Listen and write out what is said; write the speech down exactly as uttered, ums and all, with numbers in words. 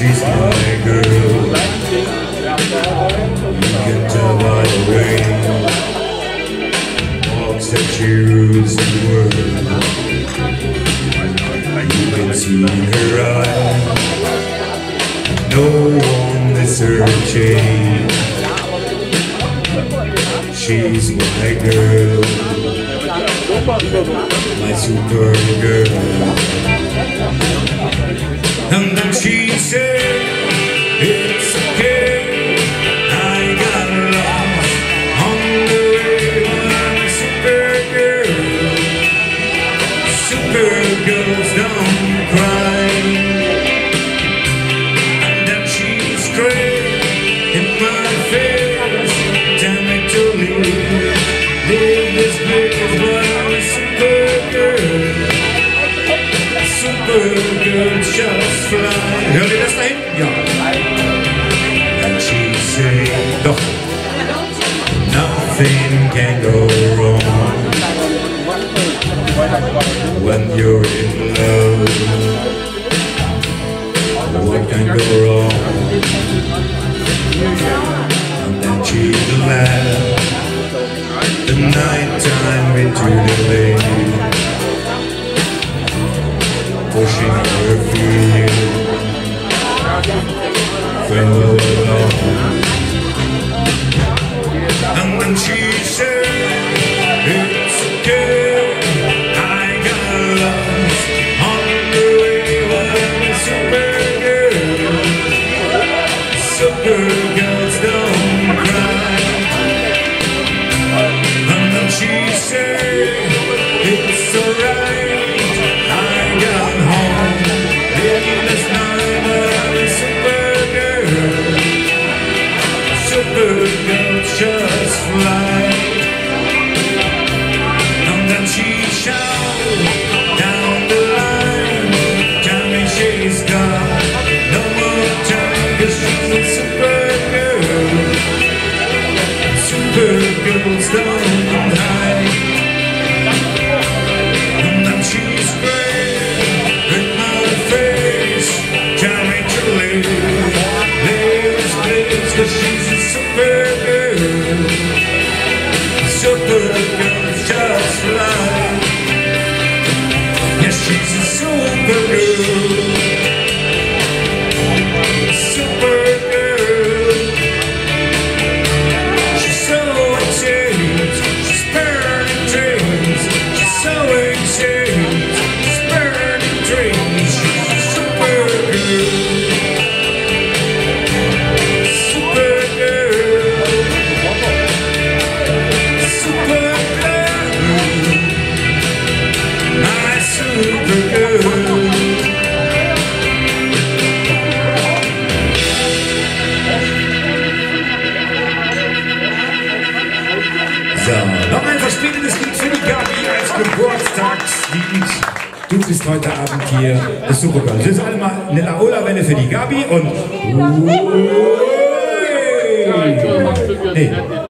she's my girl. You can tell by the way walks that she rules the world. You can see in her eyes no one is her change. She's my girl, my super girl. And then she said, it's okay, I got lost on the way. I'm a super girl, super girls don't cry. And then she screamed in my face, tell me to leave, leave this place, but I'm a super girl. Super girls just fly. Hört ihr das da hinten? Ja. And she said, doch, nothing can go wrong when you're in love. What can go wrong? And then she laughed the night time into the lane, pushing her feet, fell alone. And then she said, it's okay, I got lost on the way. Well, I'm a super girl, super girls don't cry. And then she said, it's alright, just fly. And then she shouted down the line, tell me she's got no more time, 'cause she's a super girl. Super girls don't hide. And then she screamed in my face, tell me to leave, leave this place, 'cause she's a super girl. Super girls just fly. Yes, she's a super girl. Super girl. She's so intense, she's burning dreams. She's so intense, she's burning dreams. She's a super girl. So, noch ein verspätetes Lied für die Gabi als Geburtstagslied. Du bist heute Abend hier, das Supergirl. Das ist alle mal eine Laola-Welle für die Gabi und... Nee.